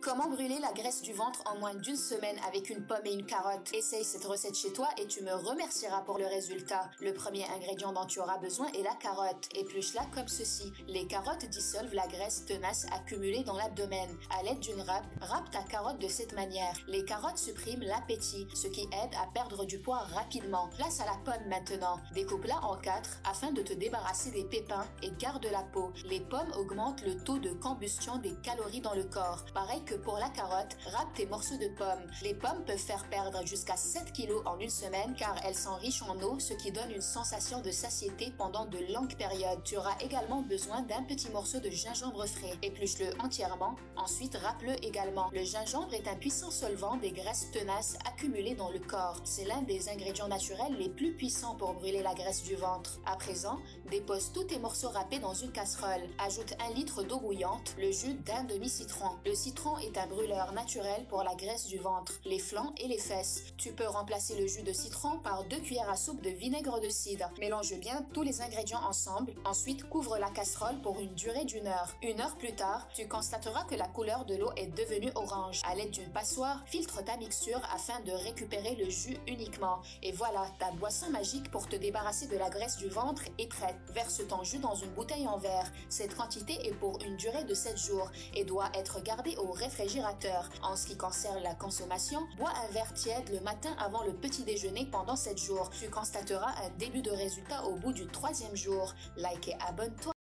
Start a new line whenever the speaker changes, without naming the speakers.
Comment brûler la graisse du ventre en moins d'une semaine avec une pomme et une carotte? Essaye cette recette chez toi et tu me remercieras pour le résultat. Le premier ingrédient dont tu auras besoin est la carotte. Épluche-la comme ceci. Les carottes dissolvent la graisse tenace accumulée dans l'abdomen. À l'aide d'une râpe, râpe ta carotte de cette manière. Les carottes suppriment l'appétit, ce qui aide à perdre du poids rapidement. Place à la pomme maintenant. Découpe-la en 4 afin de te débarrasser des pépins et garde la peau. Les pommes augmentent le taux de combustion des calories dans le corps. Pareil que pour la carotte, râpe tes morceaux de pommes. Les pommes peuvent faire perdre jusqu'à 7 kg en une semaine car elles sont riches en eau, ce qui donne une sensation de satiété pendant de longues périodes. Tu auras également besoin d'un petit morceau de gingembre frais. Épluche-le entièrement, ensuite râpe-le également. Le gingembre est un puissant solvant des graisses tenaces accumulées dans le corps. C'est l'un des ingrédients naturels les plus puissants pour brûler la graisse du ventre. À présent, dépose tous tes morceaux râpés dans une casserole. Ajoute 1 litre d'eau bouillante, le jus d'un demi-citron. Le citron est un brûleur naturel pour la graisse du ventre, les flancs et les fesses. Tu peux remplacer le jus de citron par 2 cuillères à soupe de vinaigre de cidre. Mélange bien tous les ingrédients ensemble. Ensuite, couvre la casserole pour une durée d'1 heure. 1 heure plus tard, tu constateras que la couleur de l'eau est devenue orange. À l'aide d'une passoire, filtre ta mixture afin de récupérer le jus uniquement. Et voilà, ta boisson magique pour te débarrasser de la graisse du ventre est prête. Verse ton jus dans une bouteille en verre. Cette quantité est pour une durée de 7 jours et doit être gardée au réfrigérateur. En ce qui concerne la consommation, bois un verre tiède le matin avant le petit déjeuner pendant 7 jours. Tu constateras un début de résultat au bout du 3e jour. Like et abonne-toi.